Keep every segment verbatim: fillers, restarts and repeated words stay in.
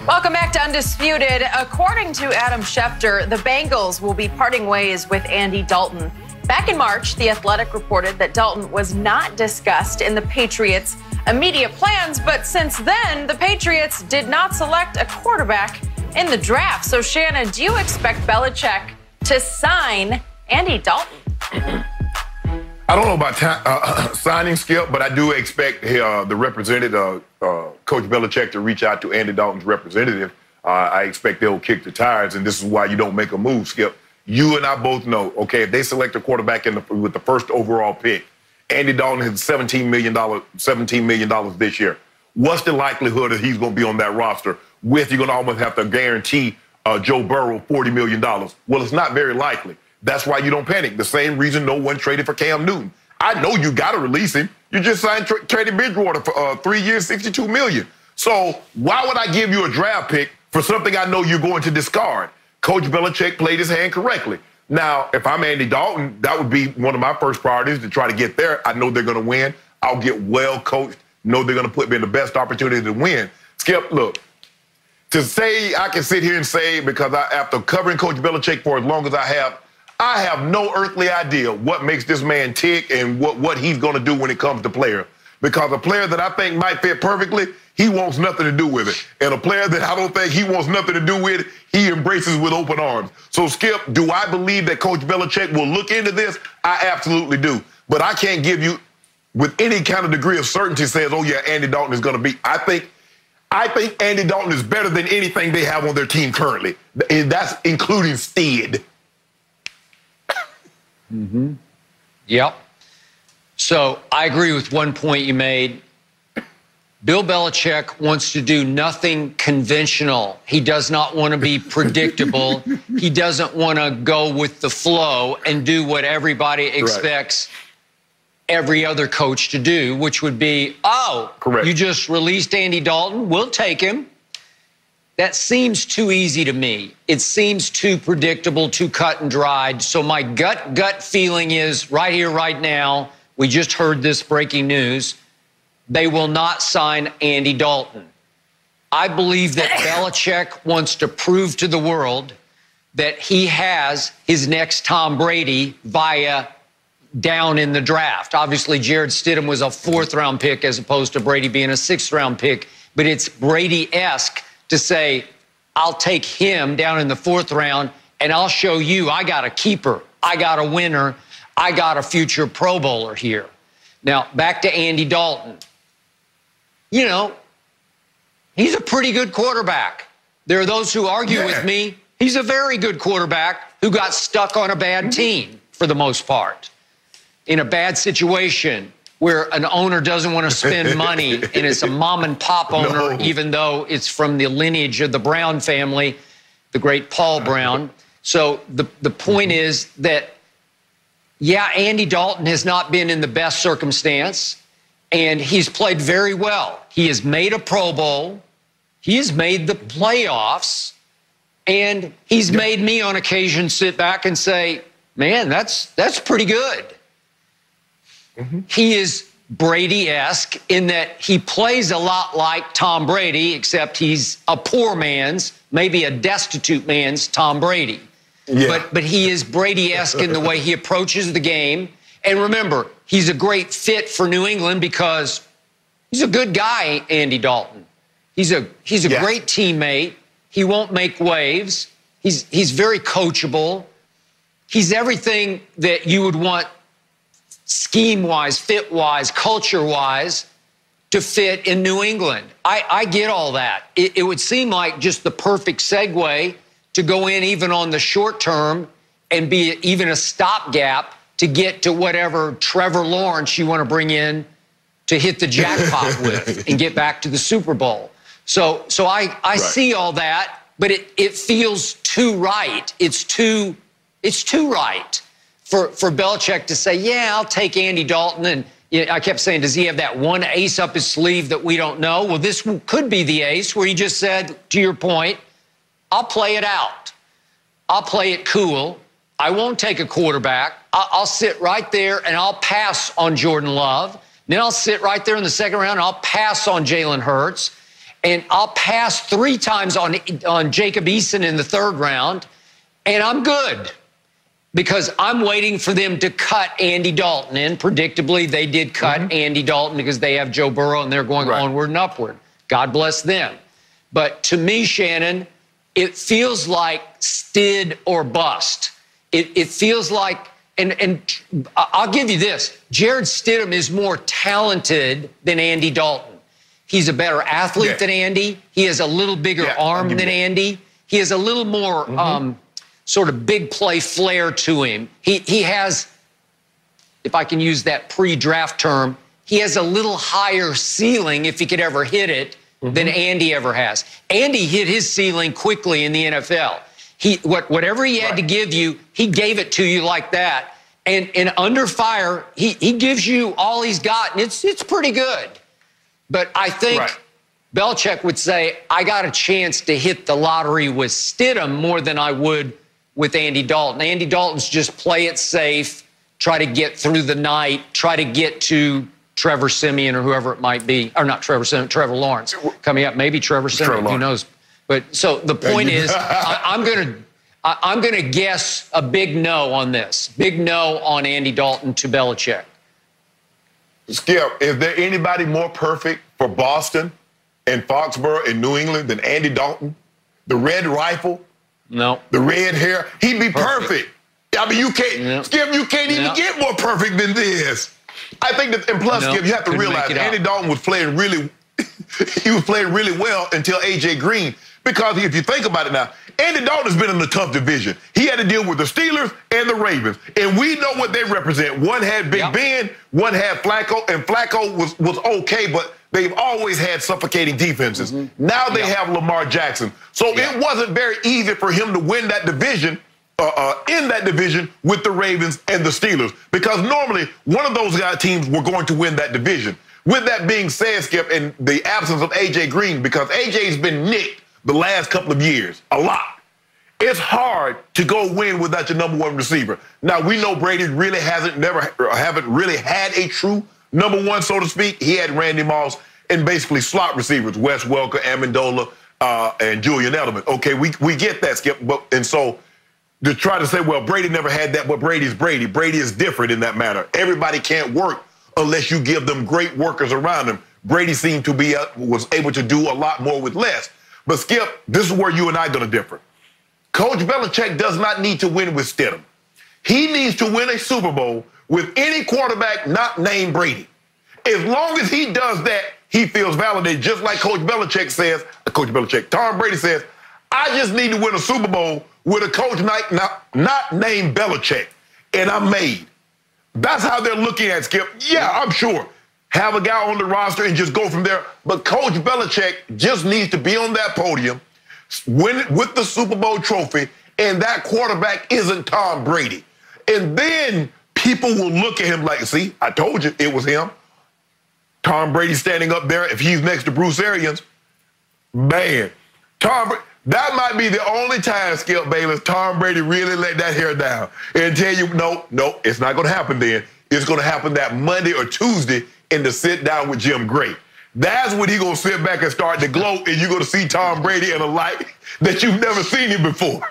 Welcome back to Undisputed. According to Adam Schefter, the Bengals will be parting ways with Andy Dalton. Back in March, The Athletic reported that Dalton was not discussed in the Patriots' immediate plans, but since then, the Patriots did not select a quarterback in the draft. So, Shannon, do you expect Belichick to sign Andy Dalton? I don't know about ta- uh, signing, Skip, but I do expect uh, the representative, uh, uh, Coach Belichick, to reach out to Andy Dalton's representative. Uh, I expect they'll kick the tires, and this is why you don't make a move, Skip. You and I both know, okay, if they select a quarterback in the, with the first overall pick, Andy Dalton has seventeen million dollars, seventeen million dollars this year. What's the likelihood that he's going to be on that roster with you're going to almost have to guarantee uh, Joe Burrow forty million dollars? Well, it's not very likely. That's why you don't panic. The same reason no one traded for Cam Newton. I know you got to release him. You just signed tra- traded Bridgewater for uh, three years, sixty-two million dollars. So why would I give you a draft pick for something I know you're going to discard? Coach Belichick played his hand correctly. Now, if I'm Andy Dalton, that would be one of my first priorities to try to get there. I know they're going to win. I'll get well coached. Know they're going to put me in the best opportunity to win. Skip, look, to say I can sit here and say, because I, after covering Coach Belichick for as long as I have, I have no earthly idea what makes this man tick and what, what he's going to do when it comes to player. Because a player that I think might fit perfectly, he wants nothing to do with it. And a player that I don't think he wants nothing to do with, he embraces with open arms. So, Skip, do I believe that Coach Belichick will look into this? I absolutely do. But I can't give you, with any kind of degree of certainty, says, oh, yeah, Andy Dalton is going to be. I think I think Andy Dalton is better than anything they have on their team currently. And that's including Steed. Mm-hmm. Yep. So I agree with one point you made. Bill Belichick wants to do nothing conventional. He does not want to be predictable. He doesn't want to go with the flow and do what everybody expects right. every other coach to do, which would be, oh, Correct. You just released Andy Dalton. We'll take him. That seems too easy to me. It seems too predictable, too cut and dried. So my gut, gut feeling is right here, right now, we just heard this breaking news. They will not sign Andy Dalton. I believe that Belichick wants to prove to the world that he has his next Tom Brady via down in the draft. Obviously, Jared Stidham was a fourth-round pick as opposed to Brady being a sixth-round pick. But it's Brady-esque to say, I'll take him down in the fourth round, and I'll show you I got a keeper, I got a winner, I got a future Pro Bowler here. Now, back to Andy Dalton. You know, he's a pretty good quarterback. There are those who argue yeah. with me. He's a very good quarterback who got stuck on a bad team for the most part, in a bad situation where an owner doesn't want to spend money and it's a mom and pop owner, no. even though it's from the lineage of the Brown family, the great Paul Brown. So the, the point mm-hmm. is that, yeah, Andy Dalton has not been in the best circumstance, and he's played very well. He has made a Pro Bowl. He has made the playoffs, and he's yeah. made me on occasion sit back and say, man, that's, that's pretty good. Mm-hmm. He is Brady-esque in that he plays a lot like Tom Brady, except he's a poor man's, maybe a destitute man's Tom Brady. Yeah. But, but he is Brady-esque in the way he approaches the game. And remember, he's a great fit for New England because he's a good guy, Andy Dalton. He's a, he's a yeah. great teammate. He won't make waves. He's, he's very coachable. He's everything that you would want scheme-wise, fit-wise, culture-wise, to fit in New England. I, I get all that. It, it would seem like just the perfect segue to go in even on the short term and be even a stopgap to get to whatever Trevor Lawrence you want to bring in to hit the jackpot with and get back to the Super Bowl. So, so I, I right. see all that, but it, it feels too right. It's too, it's too right. For, for Belichick to say, yeah, I'll take Andy Dalton. And you know, I kept saying, does he have that one ace up his sleeve that we don't know? Well, this could be the ace where he just said, to your point, I'll play it out. I'll play it cool. I won't take a quarterback. I'll, I'll sit right there and I'll pass on Jordan Love. Then I'll sit right there in the second round and I'll pass on Jalen Hurts. and I'll pass three times on, on Jacob Eason in the third round, and I'm good because I'm waiting for them to cut Andy Dalton. And predictably, they did cut mm-hmm. Andy Dalton because they have Joe Burrow, and they're going right. onward and upward. God bless them. But to me, Shannon, it feels like stid or bust. It, it feels like, and, and I'll give you this, Jarrett Stidham is more talented than Andy Dalton. He's a better athlete yeah. than Andy. He has a little bigger yeah, arm than that. Andy. He has a little more mm-hmm. um, sort of big play flair to him. He, he has, if I can use that pre-draft term, he has a little higher ceiling if he could ever hit it mm-hmm. than Andy ever has. Andy hit his ceiling quickly in the N F L. He, what, whatever he had right. to give you, he gave it to you like that. And, and under fire, he, he gives you all he's got, and it's, it's pretty good. But I think right. Belichick would say, I got a chance to hit the lottery with Stidham more than I would with Andy Dalton. Andy Dalton's just play it safe, try to get through the night, try to get to Trevor Siemian or whoever it might be, or not Trevor Siemian, Trevor Lawrence coming up, maybe Trevor Siemian, who knows. But so the point is, I, I'm going to I, I'm going to guess a big no on this. Big no on Andy Dalton to Belichick. Skip, is there anybody more perfect for Boston and Foxborough and New England than Andy Dalton? The red rifle? No. The red hair? He'd be perfect. perfect. I mean, you can't, yeah. Skip, you can't even yeah. get more perfect than this. I think that, and plus, no, Skip, you have to realize Andy Dalton was playing really, he was playing really well until A J Green. Because if you think about it now, Andy Dalton has been in a tough division. He had to deal with the Steelers and the Ravens. And we know what they represent. One had Big yep. Ben, one had Flacco, and Flacco was, was okay, but they've always had suffocating defenses. Mm-hmm. Now they yep. have Lamar Jackson. So yep. it wasn't very easy for him to win that division, uh, uh, in that division with the Ravens and the Steelers. Because normally, one of those guy teams were going to win that division. With that being said, Skip, in the absence of A J Green, because A J's been nicked the last couple of years, a lot. It's hard to go win without your number one receiver. Now, we know Brady really hasn't, never, haven't really had a true number one, so to speak. He had Randy Moss and basically slot receivers, Wes Welker, Amendola, uh, and Julian Edelman. Okay, we, we get that, Skip. But, and so to try to say, well, Brady never had that, but Brady's Brady. Brady is different in that matter. Everybody can't work unless you give them great workers around them. Brady seemed to be, uh, was able to do a lot more with less. But, Skip, this is where you and I are going to differ. Coach Belichick does not need to win with Stidham. He needs to win a Super Bowl with any quarterback not named Brady. As long as he does that, he feels validated, just like Coach Belichick says, Coach Belichick, Tom Brady says, I just need to win a Super Bowl with a coach not, not, not named Belichick, and I'm made. That's how they're looking at Skip. Yeah, I'm sure. Have a guy on the roster and just go from there. But Coach Belichick just needs to be on that podium, win it with the Super Bowl trophy, and that quarterback isn't Tom Brady. And then people will look at him like, see, I told you it was him. Tom Brady standing up there, if he's next to Bruce Arians, man, Tom Brady, that might be the only time, Skip Bayless, Tom Brady really let that hair down and tell you, no, no, it's not going to happen then. It's going to happen that Monday or Tuesday in the sit down with Jim Gray. That's when he's going to sit back and start to glow, and you're going to see Tom Brady in a light that you've never seen him before.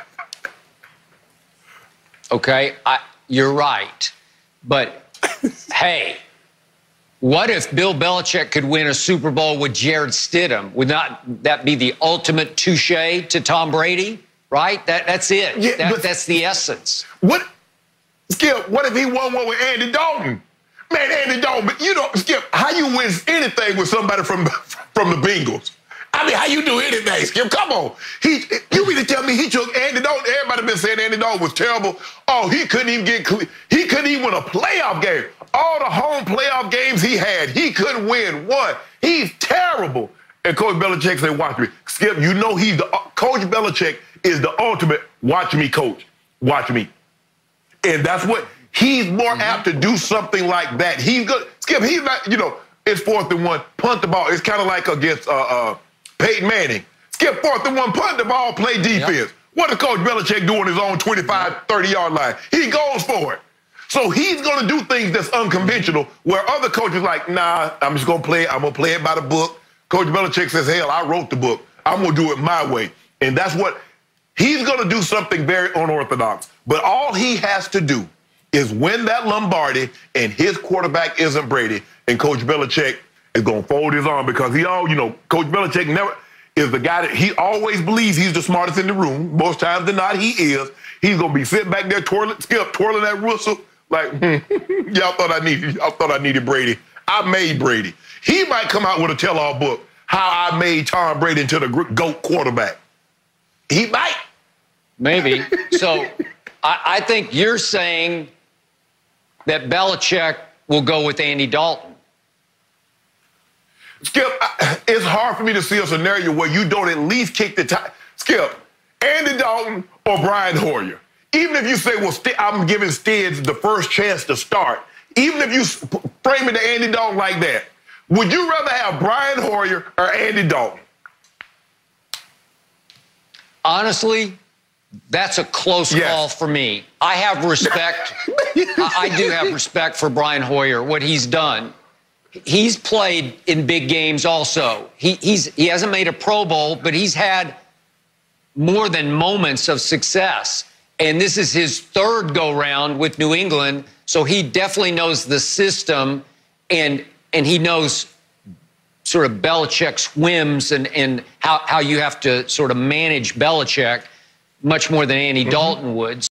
Okay, I, you're right. But, hey, what if Bill Belichick could win a Super Bowl with Jarrett Stidham? Would not that be the ultimate touche to Tom Brady, right? That, that's it. Yeah, that, but, that's the essence. What, Skip, what if he won one with Andy Dalton? Man, Andy Dalton, but you know, Skip, how you win anything with somebody from, from the Bengals? I mean, how you do anything, Skip? Come on. He, you mean to tell me he took Andy Dalton? Everybody been saying Andy Dalton was terrible. Oh, he couldn't even get, he couldn't even win a playoff game. All the home playoff games he had, he couldn't win one. He's terrible. And Coach Belichick said, watch me. Skip, you know he's the, Coach Belichick is the ultimate watch me coach. Watch me. And that's what, he's more mm-hmm. apt to do something like that. He's good. Skip, he's not, you know, it's fourth and one, punt the ball. It's kind of like against uh, uh, Peyton Manning. Skip, fourth and one, punt the ball, play defense. Yep. What does Coach Belichick do on his own twenty-five, thirty-yard line? He goes for it. So he's going to do things that's unconventional where other coaches like, nah, I'm just going to play it. I'm going to play it by the book. Coach Belichick says, hell, I wrote the book. I'm going to do it my way. And that's what he's going to do, something very unorthodox. But all he has to do is win that Lombardi, and his quarterback isn't Brady. And Coach Belichick is going to fold his arm because he all, you know, Coach Belichick never is the guy that he always believes he's the smartest in the room. Most times than not, he is. He's going to be sitting back there twirling, Skip, twirling that whistle like, hmm, y'all thought I needed, y'all thought I needed Brady. I made Brady. He might come out with a tell-all book, how I made Tom Brady into the GOAT quarterback. He might. Maybe. So I, I think you're saying that Belichick will go with Andy Dalton. Skip, I, it's hard for me to see a scenario where you don't at least kick the tie. Skip, Andy Dalton or Brian Hoyer. Even if you say, well, St- I'm giving Stids the first chance to start, even if you frame it to Andy Dalton like that, would you rather have Brian Hoyer or Andy Dalton? Honestly, that's a close yes. call for me. I have respect. I, I do have respect for Brian Hoyer, what he's done. He's played in big games also. He, he's, he hasn't made a Pro Bowl, but he's had more than moments of success. And this is his third go-round with New England, so he definitely knows the system, and and he knows sort of Belichick's whims and, and how, how you have to sort of manage Belichick much more than Andy mm-hmm. Dalton would.